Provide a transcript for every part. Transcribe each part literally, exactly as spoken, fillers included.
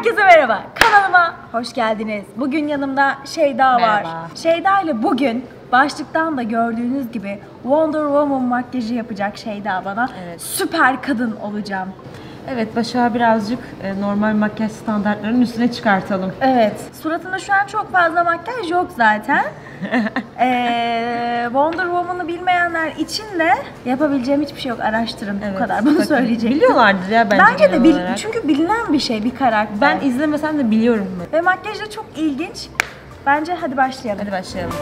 Herkese merhaba, kanalıma hoş geldiniz. Bugün yanımda Şeyda var. Merhaba. Şeyda ile bugün başlıktan da gördüğünüz gibi Wonder Woman makyajı yapacak Şeyda bana. Evet. Süper kadın olacağım. Evet, Başak'ı birazcık e, normal makyaj standartlarının üstüne çıkartalım. Evet. Suratında şu an çok fazla makyaj yok zaten. ee, Wonder Woman'ı bilmeyenler için de yapabileceğim hiçbir şey yok. Araştırın, Evet, bu kadar. Bunu bakın, söyleyecektim. biliyorlardır ya bence. Bence de bil, olarak. çünkü bilinen bir şey, bir karakter. Ben izlemesem de biliyorum. Ben. Ve makyaj da çok ilginç. Bence hadi başlayalım. Hadi başlayalım.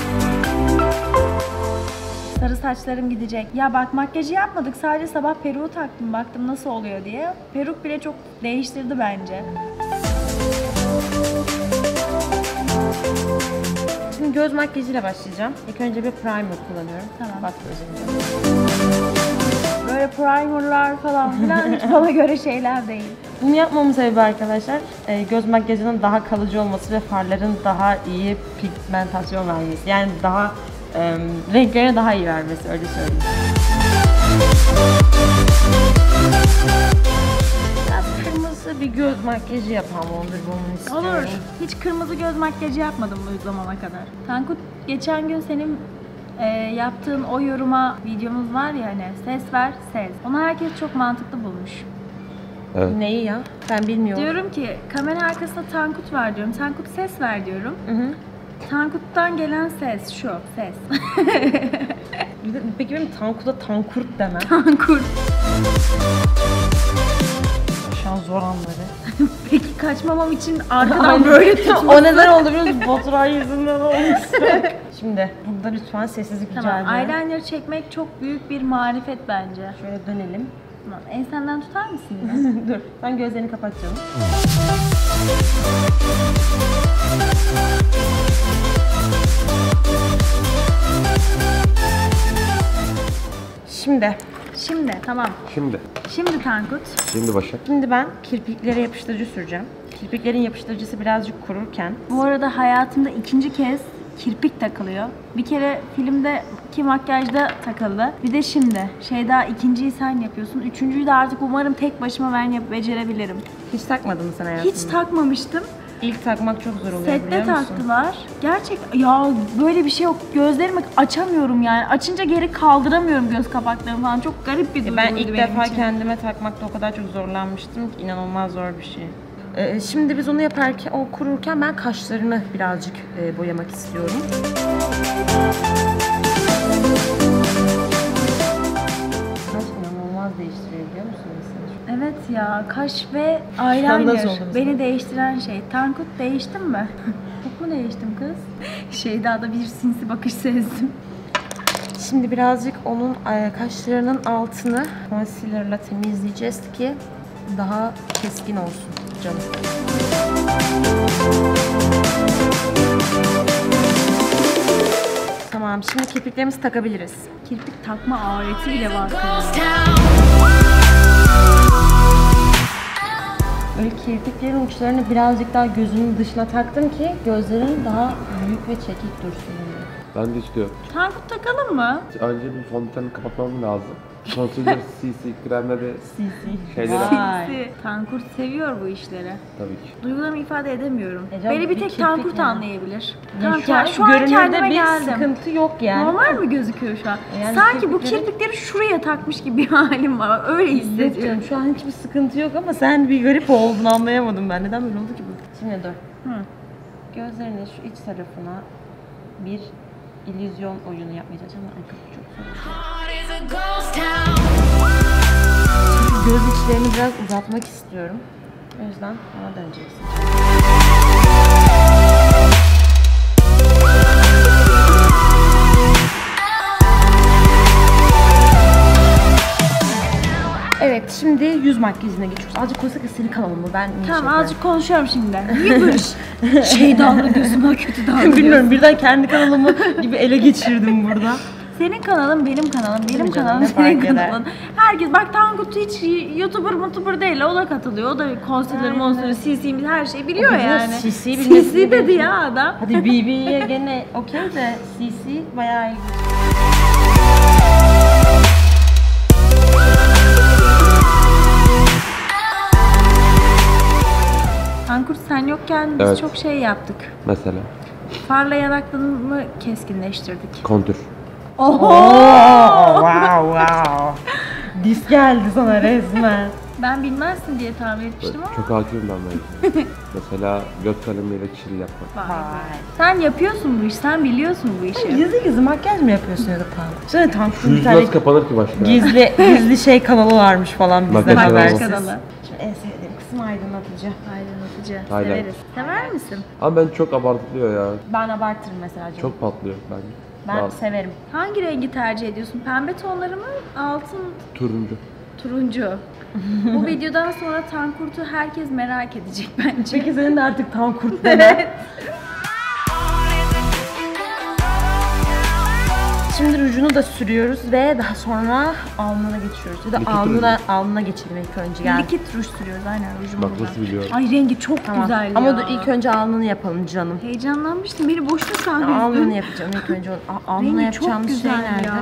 Sarı saçlarım gidecek. Ya bak, makyajı yapmadık. Sadece sabah peruğu taktım. Baktım nasıl oluyor diye. Peruk bile çok değiştirdi bence. Şimdi göz makyajıyla başlayacağım. İlk önce bir primer kullanıyorum. Tamam. Bak gözümde. Böyle primerlar falan filan hiç bana göre şeyler değil. Bunu yapmamın sebebi arkadaşlar, e, göz makyajının daha kalıcı olması ve farların daha iyi pigmentasyon vermesi. Yani daha e, renklerine daha iyi vermesi, öyle söyleyeyim. Biraz kırmızı bir göz makyajı yapalım Wonder Woman istiyorum. Olur. Hiç kırmızı göz makyajı yapmadım bu zamana kadar. Tankut, geçen gün senin e, yaptığın o yoruma videomuz var ya hani, ses ver ses. Onu herkes çok mantıklı bulmuş. Evet. Neyi ya? Ben bilmiyorum. Diyorum ki kamera arkasında Tankut var diyorum. Tankut ses ver diyorum. Hı hı. Tankut'tan gelen ses şu ses. Peki benim Tankut'a Tankurt demem. Tankut. Şu an zor anları. Peki kaçmamam için arkadan böyle tutma. O neden oldu biliyor musun? Baturay yüzünden olmuş. Şimdi burada lütfen sessizlik rica Tamam, ediyorum. eyeliner çekmek çok büyük bir marifet bence. Şöyle dönelim. Tamam, ensenden tutar mısın yine? Dur, ben gözlerini kapatacağım. Şimdi, Şimdi tamam. Şimdi. Şimdi Tankut. Şimdi Başak. şimdi ben kirpiklere yapıştırıcı süreceğim. Kirpiklerin yapıştırıcısı birazcık kururken Bu arada hayatımda ikinci kez kirpik takılıyor. Bir kere filmdeki makyajda takıldı. Bir de şimdi. Şeyda, ikinciyi sen yapıyorsun. Üçüncüyü de artık umarım tek başıma ben yap becerebilirim. hiç takmadın mı sen hayatında? Hiç takmamıştım. İlk takmak çok zor oluyor, Sette biliyor musun? taktılar. Gerçek ya, böyle bir şey yok. Gözlerimi açamıyorum yani. Açınca geri kaldıramıyorum göz kapaklarımı falan. Çok garip bir E duyguydu ben ilk benim defa için. kendime takmakta o kadar çok zorlanmıştım ki inanılmaz zor bir şey. Ee, şimdi biz onu yaparken, o kururken ben kaşlarını birazcık e, boyamak istiyorum. Kaş inanılmaz değiştiriyor, biliyor musun mesela? Evet ya, kaş ve Şandas eyeliner oldum beni sana. değiştiren şey. Tankut, değiştin mi? Çok mu değiştim kız? Şeyda'da bir sinsi bakış sezdim. Şimdi birazcık onun e, kaşlarının altını concealer'la temizleyeceğiz ki daha keskin olsun canım. Tamam, şimdi kirpiklerimizi takabiliriz. Kirpik takma aleti bile var. Böyle kirpiklerin uçlarını birazcık daha gözünün dışına taktım ki gözlerin daha büyük ve çekik dursun diye. Ben de istiyorum. Tankut takalım mı? Önce bir fondöteni kapatmam lazım. Concealer, C C, kremleri, şeyleri. Vay. Sinsi. Tankut seviyor bu işleri. Tabii ki. Duygularımı ifade edemiyorum. E canım, Beni bir bir tek kirpik Tankut yani. anlayabilir. Ya Tankut, şu an, şu an görünürde kendime bir geldim. sıkıntı yok yani. Normal mi gözüküyor şu an? Yani Sanki bu kirpikleri- kirpikleri şuraya takmış gibi bir halim var. Öyle Yok hissediyorum. canım, şu an hiçbir sıkıntı yok ama sen bir garip oldun, anlayamadım ben. Neden böyle oldu ki bu? Şimdi dur. Hı. Gözlerinin şu iç tarafına bir illüzyon oyunu yapmaya çalışacağım. Ay, kapı çok soğuk. Göz içlerini biraz uzatmak istiyorum. O yüzden bana döneceksin. Evet, şimdi yüz makyajına geçiyoruz. Azıcık konuşsak da senin kanalın mı? Ben Tamam, şey azıcık konuşuyorum şimdi. Niye böyle şey davranıyorsun, bana kötü davranıyorsun? bilmiyorum, birden kendi kanalımı gibi ele geçirdim burada. Senin kanalın benim kanalım, benim Tabii canım, kanalım ne senin fark eder? kanalın. Herkes bak, Tankut hiç YouTuber mutuber değil, o da katılıyor. O da konserleri, Aynen. monsterleri, C C'miz her şeyi biliyor O biliyor, yani. C C C bilmesi C dedi gerekiyor. ya adam. Hadi B B'ye gene okey de C C bayağı ilginç. sen yokken biz Evet. çok şey yaptık. Mesela Farla yanaklarımı keskinleştirdik. kontür. Oho! wow wow. Dis geldi sana resmen. Ben bilmezsin diye tahmin etmiştim ama. Çok hakimim ben böyle. Mesela göz kalemiyle çil yapmak. Vay. Sen yapıyorsun bu işi, sen biliyorsun bu işi. Gizli gizli makyaj mı yapıyorsun ya da tam? Sonra Tankut'un bir Yüz tane nasıl kapanır ki başka? gizli gizli şey kanalı varmış falan bizden Makyaj habersiz. kanalı. kanalı. Şimdi en sevdiğim kısım aydınlatıcı. Aydınlatıcı. Aynen. Severiz. Sever misin? Ama ben çok abartılıyor ya. Ben abartırım mesela canım. Çok patlıyor bence. Ben Bazı- severim. Hangi rengi tercih ediyorsun? Pembe tonları mı? Altın, Turuncu. turuncu. Bu videodan sonra Tankurt'u herkes merak edecek bence. Peki senin de artık Tankurt deme. Şimdi rujunu da sürüyoruz ve daha sonra alnına geçiyoruz. Ya da Likit alnına, alnına geçelim ilk önce. Gel. Likit ruj sürüyoruz aynen rujum Bak burada. nasıl biliyorum. Ay rengi çok Tamam. güzel ya. Ama dur ilk önce alnını yapalım canım. Heyecanlanmıştım. Beni boşuna Ya, sandın. alnını yapacağım ilk önce. A- Alnına Rengi çok yapacağımız şey güzel nerede? ya.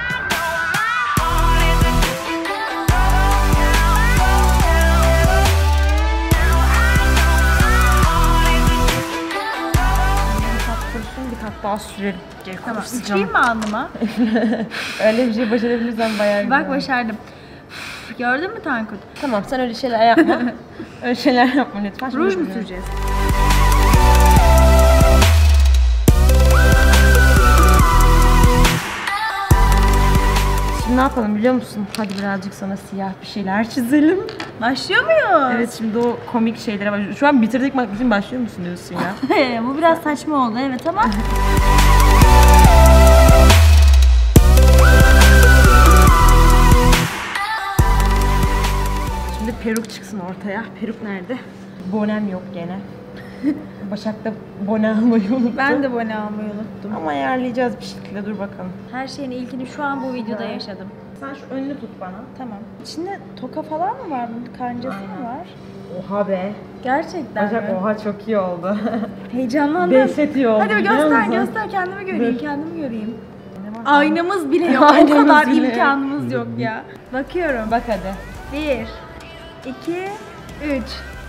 Bir kat kurusun, bir kat daha sürelim. Gel Tamam. kurusun Üfleyeyim canım. mi alnıma? Öyle bir şey başarabilirsen bayağı güzel. Bak başardım. Gördün mü Tankurt? Tamam sen öyle şeyler yapma. Öyle şeyler yapma lütfen. Şimdi Ruj mu bilmiyorum. süreceğiz? Şimdi ne yapalım biliyor musun? Hadi birazcık sana siyah bir şeyler çizelim. Başlıyor muyuz? Evet şimdi o komik şeylere başlıyoruz. Şu an bitirdik makyajın başlıyor musun diyorsun ya? Bu biraz saçma oldu evet ama. Şimdi peruk çıksın ortaya. Peruk nerede? Bonem yok gene. Başak'ta bone almayı unuttu. Ben de bone almayı unuttum. Ama ayarlayacağız bir şekilde dur bakalım. Her şeyin ilkini şu an bu videoda yaşadım. Sen şu önünü tut bana. Tamam. İçinde toka falan mı var? Bunun kancası mı var? Oha be. Gerçekten Başak mi? oha çok iyi oldu. Heyecanlandım. Dehşet iyi oldu. Hadi bir biliyor göster musun? göster kendimi göreyim Dur. kendimi göreyim. Aynamız bile yok. o Aynamız kadar bile yok. imkanımız yok ya. Bakıyorum. Bak hadi. Bir, iki, üç.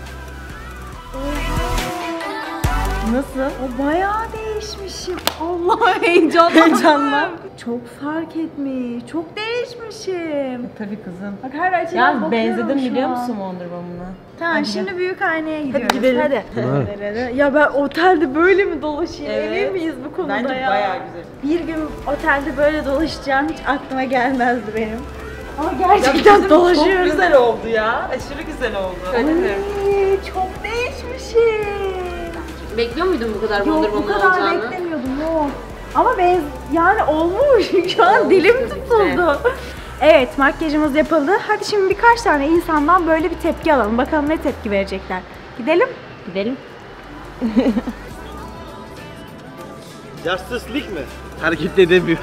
Nasıl? O bayağı değişmişim. Allah heyecanlandım. Heyecanla. Çok fark etmiş. Çok değişmişim. Tabii kızım. Bak her açıdan Ya bakıyorum benzedim şu biliyor an. musun Wonder Woman'a? Tamam Hadi şimdi gel. büyük aynaya gidiyoruz. gidelim. Hadi. Evet. Ya ben otelde böyle mi dolaşayım? Evet. Emin miyiz bu konuda Bence ya? bayağı güzel. Bir gün otelde böyle dolaşacağım hiç aklıma gelmezdi benim. Ama Ya gerçekten bizim dolaşıyoruz. Çok güzel oldu ya. Aşırı güzel oldu. Ay, çok değişmişim. Bekliyor muydun bu kadar Yok bu kadar beklemiyordum yok. Ama ben yani olmuş. Şu an dilim tutuldu. Evet makyajımız yapıldı. Hadi şimdi birkaç tane insandan böyle bir tepki alalım. Bakalım ne tepki verecekler. Gidelim. Gidelim. Justice League mi? Hareket de edemiyor.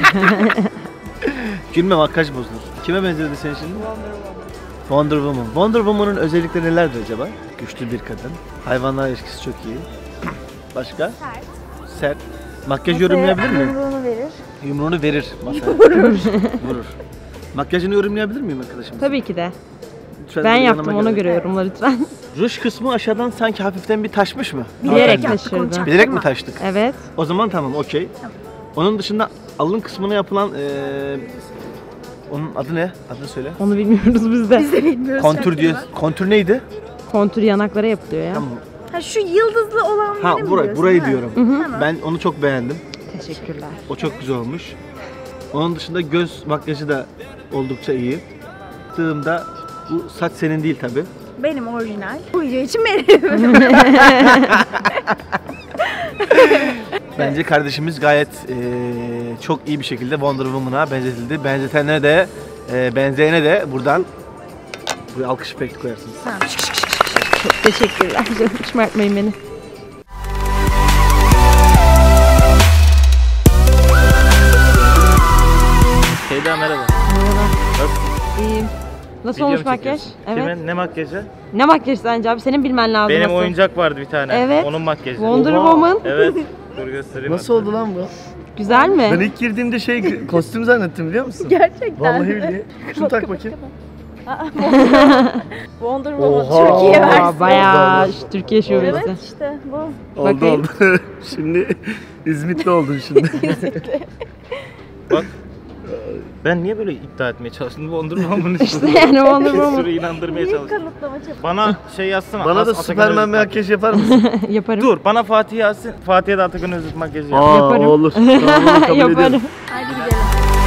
Gülme makyaj bozulur. Kime benzedi sen şimdi? Wonder Woman. Wonder Woman'ın özellikleri nelerdir acaba? Güçlü bir kadın. Hayvanlar ilişkisi çok iyi. Başka? Sert. Sert. Makyaj yorumlayabilir mi? Yumruğunu verir. Yumruğunu verir masaya. Vurur. Vurur. Makyajını yorumlayabilir miyim arkadaşım? Tabii ki de. Lütfen Ben bir yaptım yanıma ona gelin. göre yorumla lütfen. Ruj kısmı aşağıdan sanki hafiften bir taşmış mı? Bilerek Hanımefendi. taşırdı. Bilerek mi taştık? Evet. O zaman tamam, okey. Onun dışında alın kısmına yapılan eee onun adı ne? Adını söyle. Onu bilmiyoruz biz de. Biz de bilmiyoruz. Kontür diyor. şarkıyı. Kontür neydi? Kontür yanaklara yapılıyor ya. Tamam. Ha şu yıldızlı olan Ha yeri mi burayı, diyorsun, burayı ha? diyorum. Tamam. Ben onu çok beğendim. Teşekkürler. O çok güzel olmuş. Onun dışında göz makyajı da oldukça iyi. Tığımda bu saç senin değil tabi. Benim orijinal. Bu video için benim. Bence kardeşimiz gayet eee, çok iyi bir şekilde Wonder Woman'a benzetildi. Benzetene de eee, benzeyene de buradan buraya alkış efekti koyarsınız. Tamam. Çok teşekkürler. Canım şımartmayın beni. Şeyda merhaba. Nasılsın? İyiyim. Nasıl Video olmuş mu makyaj? çekiyorsun? Evet. Kimin? Ne makyajı? Ne makyaj sence abi? Senin bilmen lazım. Benim nasıl? oyuncak vardı bir tane. Evet. Onun makyajı. Wonder Oha. Woman. Evet. Dur göstereyim. Nasıl oldu lan bu? Güzel mi? Ben ilk girdiğimde şey kostüm zannettim biliyor musun? Gerçekten. Vallahi billahi. Şunu tak bakayım. Wonder Woman Oha. Türkiye Aa, versiyonu. bayağı şu Türkiye şubesi. Evet işte bu. Oldu Bakayım. oldu. Şimdi İzmitli oldun şimdi. Bak. Ben niye böyle iddia etmeye çalıştım? Wonder Woman'ın işte. Yani Wonder Bir Woman sürü inandırmaya Niye çalıştım. kanıtlama çabuk? Bana şey yazsana. Bana da Atakan Süperman Öztürk makyaj yapar mısın? yaparım. Dur bana Fatih Yasin. Fatih'e de Atakan Öztürk makyajı yap. Aa Yaparım. olur. Tamam, onu kabul Yaparım. ediyorum. Hadi gidelim.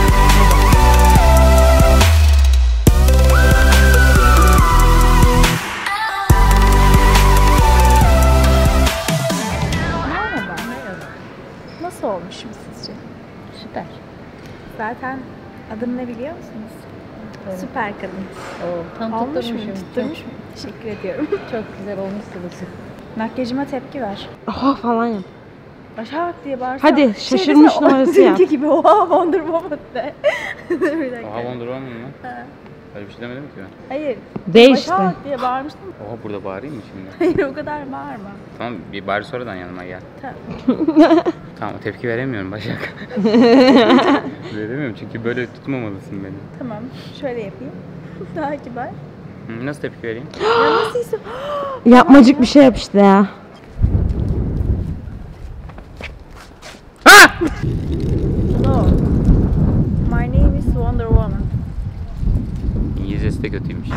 Merhaba. Nasıl olmuşum sizce? Süper. Zaten adım ne biliyor musunuz? Süper kadın. Oo, tam Olmuş mu? tutturmuşum. Tutturmuş mu? Teşekkür ediyorum. Çok güzel olmuşsunuz. Makyajıma tepki ver. Oha falan yap. Başak diye bağırsana. Hadi, Şey şaşırmış desene, o numarası yap. dünkü gibi oha Wonder Woman de. Bir dakika. Oha Wonder Woman mı? Ha. Öyle bir şey demedim ki ben. Hayır. De işte. Başak diye bağırmıştım. Oha burada bağırayım mı şimdi? Hayır o kadar bağırma. Tamam bir bari sonradan yanıma gel. Tamam. Tamam tepki veremiyorum Başak. Veremiyorum çünkü böyle tutmamalısın beni. Tamam. Şöyle yapayım. Daha kibar. Hı, nasıl tepki vereyim? Ya nasıl isim? Yapmacık bir şey yap işte ya. Hello. My name is Wonder Woman. İngilizcesi de kötüymüş.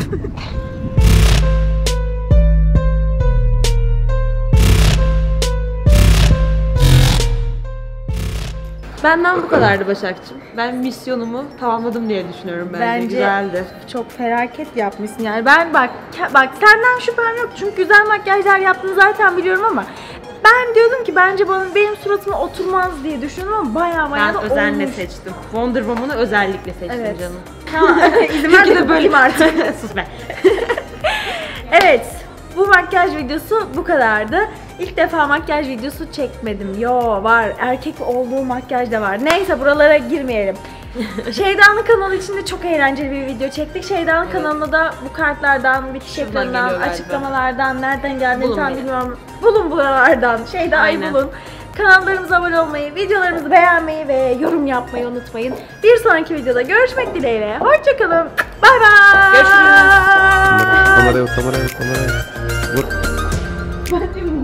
Benden bu kadardı Başakçığım. Ben misyonumu tamamladım diye düşünüyorum bence. Bence Güzeldi. çok felaket yapmışsın yani. Ben bak bak senden şüphem yok çünkü güzel makyajlar yaptığını zaten biliyorum ama ben diyordum ki bence bana benim suratıma oturmaz diye düşündüm ama baya baya Ben da özenle olmuş. seçtim. Wonder Woman'ı özellikle seçtim Evet. canım. Tamam. İzin ver de böleyim artık. Sus be. Evet. Bu makyaj videosu bu kadardı. İlk defa makyaj videosu çekmedim. Yo var. Erkek olduğu makyaj da var. Neyse buralara girmeyelim. Şeyda'nın kanalı içinde çok eğlenceli bir video çektik. Şeyda'nın kanalına da bu kartlardan, bitiş Şuradan ekranından, geliyor galiba. açıklamalardan, nereden geldiğini Bulun tam beni. bilmiyorum. Bulun buralardan. Şeyda'yı Aynen. bulun. Kanallarımıza abone olmayı, videolarımızı beğenmeyi ve yorum yapmayı unutmayın. Bir sonraki videoda görüşmek dileğiyle. Hoşçakalın. Bay bay. Görüşürüz. Kameraya, kameraya, kameraya. Vur. Ben